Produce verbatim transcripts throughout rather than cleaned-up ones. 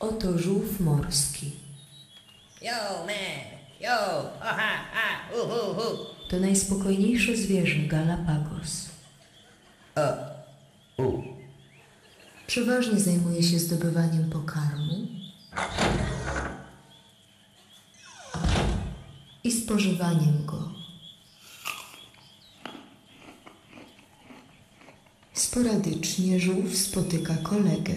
Oto żółw morski. Yo, man! Yo! Aha, ha! Uh, uh, uh. To najspokojniejsze zwierzę Galapagos. Uh. Uh. Przeważnie zajmuje się zdobywaniem pokarmu i spożywaniem go. Sporadycznie żółw spotyka kolegę.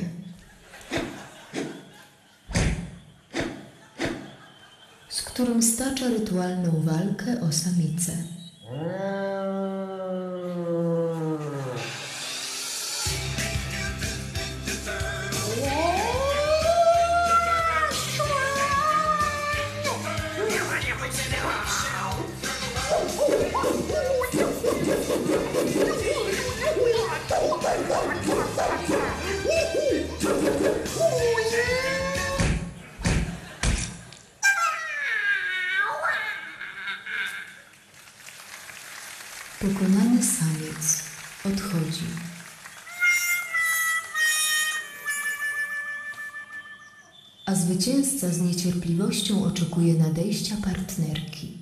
Z którym stacza rytualną walkę o samicę. Pokonany samiec odchodzi. A zwycięzca z niecierpliwością oczekuje nadejścia partnerki.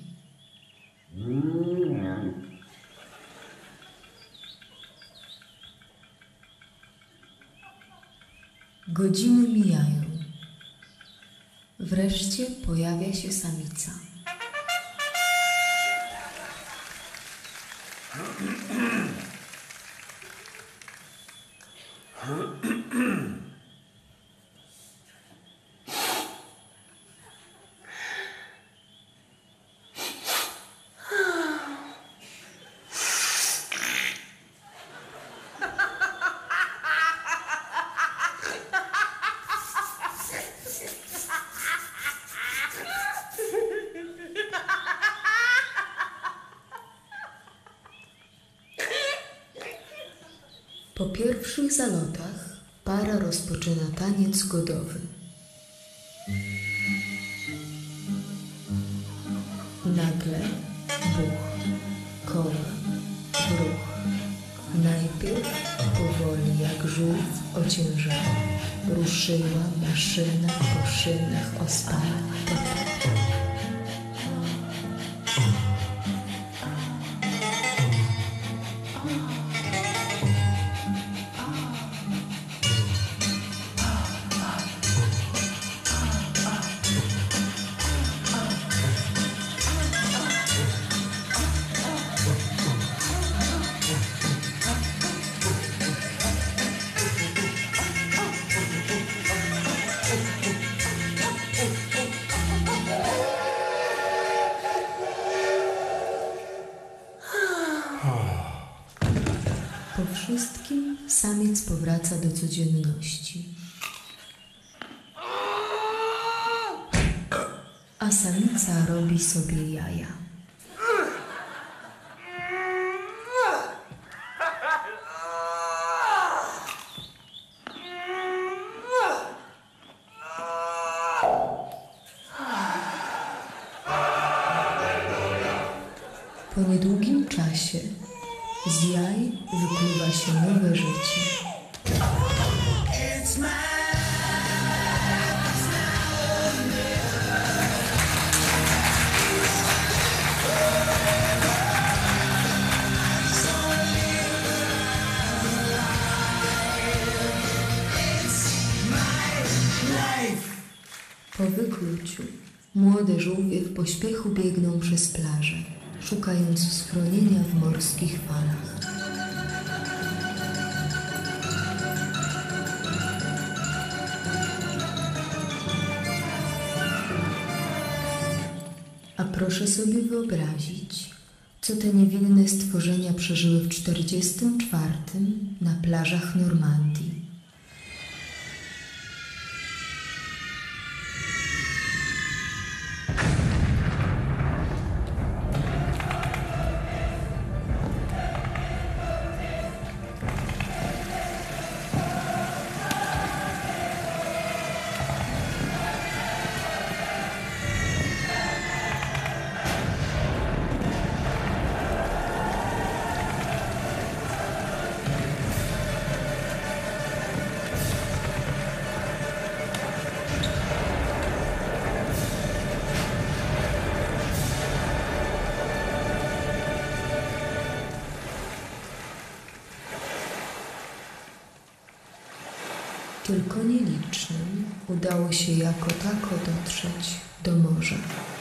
Godziny mijają. Wreszcie pojawia się samica. Po pierwszych zalotach para rozpoczyna taniec godowy. Nagle buch, koła, ruch. Najpierw powoli jak żółw ociężała. Ruszyła maszyna po szynach ospałych. Po wszystkim samiec powraca do codzienności. A samica robi sobie jaja. Po niedługim czasie z jaj wykluwa się nowe życie. Po wykluciu młode żółwie w pośpiechu biegną przez plażę, szukając schronienia w morskich falach. A proszę sobie wyobrazić, co te niewinne stworzenia przeżyły w czterdziestym czwartym na plażach Normandii. Tylko nielicznym udało się jako tako dotrzeć do morza.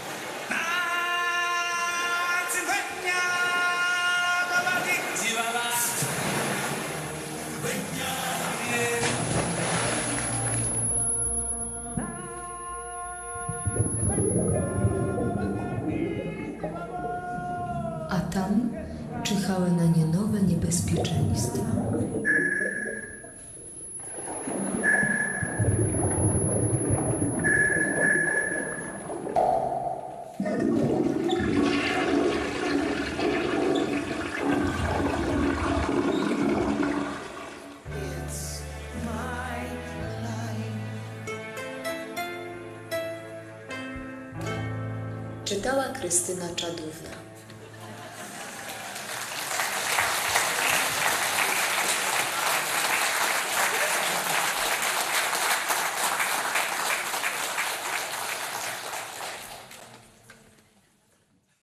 A tam czyhały na nie nowe niebezpieczeństwa. Czytała Krystyna Czadówna.